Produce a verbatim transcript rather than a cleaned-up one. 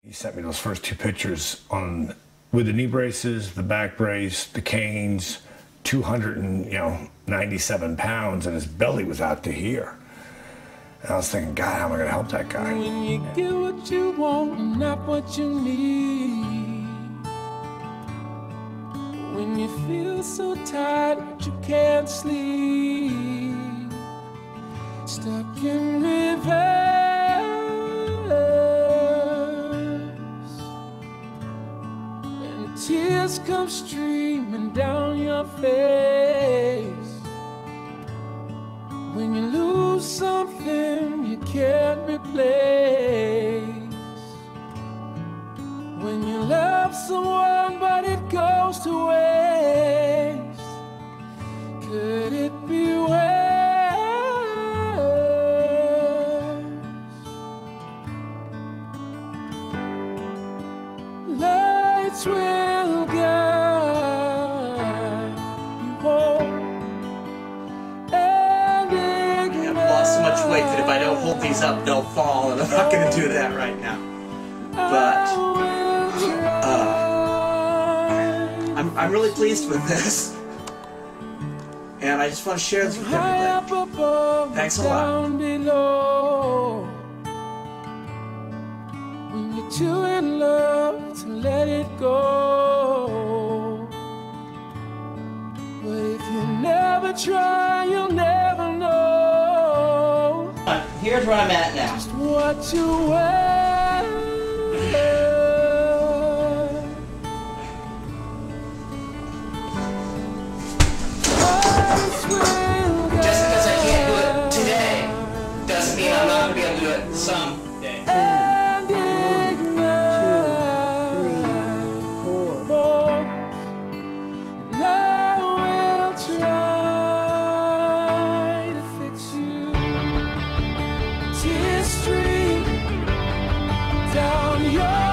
He sent me those first two pictures on with the knee braces, the back brace, the canes, two hundred and you know ninety-seven pounds, and his belly was out to here. And I was thinking, God, how am I going to help that guy? When you get what you want and not what you need. When you feel so tired that you can't sleep. Stuck in reverse. Tears come streaming down your face. When you lose something you can't replace. When you love someone but it goes to waste. Could it be worse? Lights will guide you home. I've lost so much weight that if I don't hold these up, they'll fall, and I'm not going to do that right now. But uh, I'm, I'm really pleased with this, and I just want to share this with everybody. Thanks a lot. When you're too in love to let it go, but if you never try, you'll never know. Here's where I'm at now. Just what you wear. Just because I can't do it today doesn't mean I'm not going to be able to do it someday. Tears stream down your